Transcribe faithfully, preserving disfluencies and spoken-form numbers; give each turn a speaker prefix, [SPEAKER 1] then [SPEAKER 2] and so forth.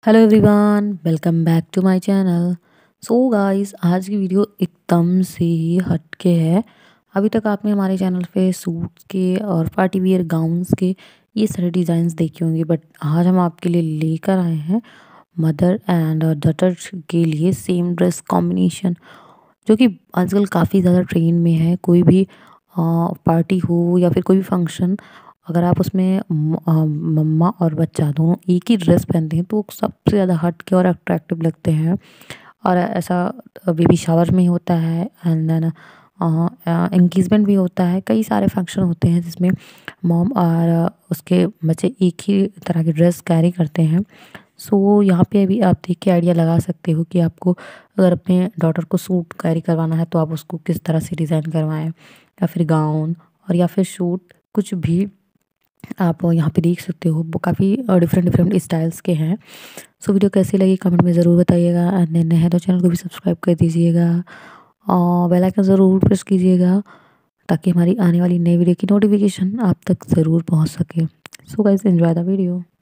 [SPEAKER 1] Hello everyone, welcome back to my channel. So guys, आज की video एकदम से ही हटके है। अभी तक आपने हमारे चैनल पे सूट्स के और पार्टी वियर गाउन्स के ये सारे डिज़ाइंस देखे होंगे, बट आज हम आपके लिए लेकर आए हैं मदर एंड डॉटर के लिए सेम ड्रेस कॉम्बिनेशन, जो कि आजकल काफ़ी ज़्यादा ट्रेंड में है। कोई भी पार्टी हो या फिर कोई भी फंक्शन, अगर आप उसमें म- अ, मम्मा और बच्चा दोनों एक ही ड्रेस पहनते हैं तो वो सबसे ज़्यादा हट के और अट्रैक्टिव लगते हैं। और ऐसा बेबी शावर में होता है, एंड देन एंगेजमेंट भी होता है। कई सारे फंक्शन होते हैं जिसमें मॉम और अ, उसके बच्चे एक ही तरह की ड्रेस कैरी करते हैं। सो यहाँ पे अभी आप देख के आइडिया लगा सकते हो कि आपको अगर अपने डॉटर को सूट कैरी करवाना है तो आप उसको किस तरह से डिज़ाइन करवाएं, या फिर गाउन और या फिर सूट, कुछ भी आप यहाँ पे देख सकते हो। वो काफ़ी डिफरेंट डिफरेंट स्टाइल्स के हैं। सो वीडियो कैसी लगी कमेंट में ज़रूर बताइएगा। एंड नए है तो चैनल को भी सब्सक्राइब कर दीजिएगा और बेल आइकन ज़रूर प्रेस कीजिएगा, ताकि हमारी आने वाली नई वीडियो की नोटिफिकेशन आप तक ज़रूर पहुँच सके। So guys, enjoy the video.